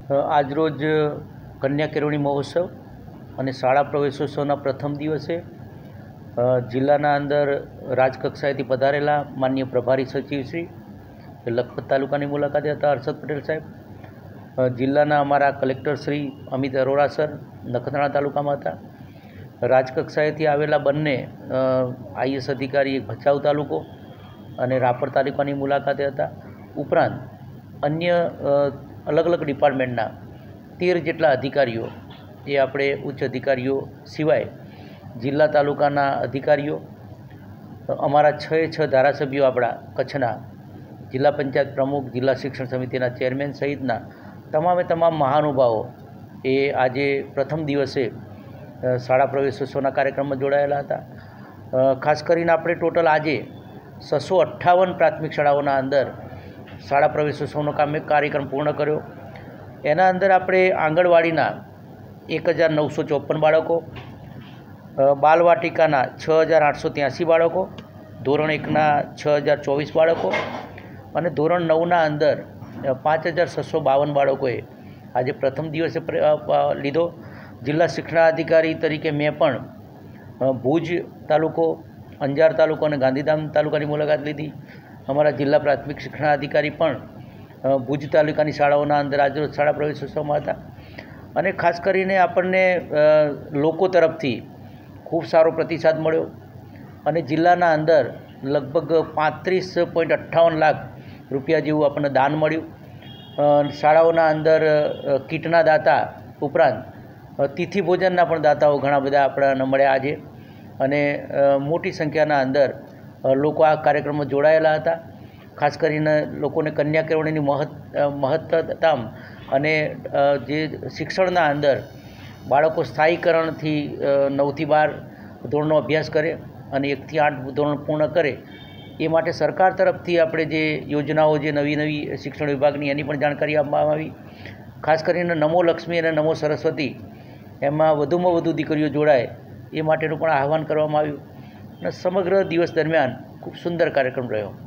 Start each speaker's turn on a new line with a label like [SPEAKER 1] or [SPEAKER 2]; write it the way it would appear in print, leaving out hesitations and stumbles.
[SPEAKER 1] આજરોજ કન્યા કેળવણી મહોત્સવ અને શાળા પ્રવેશોત્સવના પ્રથમ દિવસે જિલ્લાના અંદર રાજકક્ષાએથી પધારેલા માનનીય પ્રભારી સચિવ શ્રી લખપત તાલુકાની મુલાકાતે હતા હર્ષદ પટેલ સાહેબ, જિલ્લાના અમારા કલેક્ટર શ્રી અમિત અરોરા સર નખત્રાણા તાલુકામાં હતા, રાજકક્ષાએથી આવેલા બંને આઈએસ અધિકારી ભચાઉ તાલુકો અને રાપર તાલુકાની મુલાકાતે હતા. ઉપરાંત અન્ય અલગ અલગ ડિપાર્ટમેન્ટના 13 જેટલા અધિકારીઓ, એ આપણે ઉચ્ચ અધિકારીઓ સિવાય જિલ્લા તાલુકાના અધિકારીઓ, અમારા 6 ધારાસભ્યો, આપણા કચ્છના જિલ્લા પંચાયત પ્રમુખ, જિલ્લા શિક્ષણ સમિતિના ચેરમેન સહિતના તમામ મહાનુભાવો એ આજે પ્રથમ દિવસે શાળા પ્રવેશોત્સવના કાર્યક્રમમાં જોડાયેલા હતા. ખાસ કરીને આપણે ટોટલ આજે 658 પ્રાથમિક શાળાઓના અંદર શાળા પ્રવેશોત્સવનો કાર્યક્રમ પૂર્ણ કર્યો. એના અંદર આપણે આંગણવાડીના 1954 બાળકો, બાલવાટિકાના 6883 બાળકો, ધોરણ 1ના 6024 બાળકો અને ધોરણ 9ના અંદર 5652 બાળકોએ આજે પ્રથમ દિવસે લીધો. જિલ્લા શિક્ષણાધિકારી તરીકે મેં પણ ભુજ તાલુકો, અંજાર તાલુકો અને ગાંધીધામ તાલુકાની મુલાકાત લીધી. અમારા જિલ્લા પ્રાથમિક શિક્ષણાધિકારી પણ ભુજ તાલુકાની શાળાઓના અંદર આજરોજ શાળા પ્રવેશોત્સવમાં હતા. અને ખાસ કરીને આપણને લોકો તરફથી ખૂબ સારો પ્રતિસાદ મળ્યો અને જિલ્લાના અંદર લગભગ 35.58 લાખ રૂપિયા જેવું આપણને દાન મળ્યું. શાળાઓના અંદર કીટના દાતા ઉપરાંત તિથિ ભોજનના પણ દાતાઓ ઘણા બધા આપણને મળ્યા આજે, અને મોટી સંખ્યાના અંદર લોકો આ કાર્યક્રમમાં જોડાયેલા હતા. ખાસ કરીને લોકોને કન્યા કેળવણીની મહત્તમ અને જે શિક્ષણના અંદર બાળકો સ્થાયીકરણથી 9થી 12 ધોરણનો અભ્યાસ કરે અને 1થી 8 ધોરણ પૂર્ણ કરે, એ માટે સરકાર તરફથી આપણે જે યોજનાઓ, જે નવી શિક્ષણ વિભાગની, એની પણ જાણકારી આપવામાં આવી. ખાસ કરીને નમો લક્ષ્મી અને નમો સરસ્વતી, એમાં વધુમાં વધુ દીકરીઓ જોડાય એ માટેનું પણ આહ્વાન કરવામાં આવ્યું અને સમગ્ર દિવસ દરમિયાન ખૂબ સુંદર કાર્યક્રમ રહ્યો.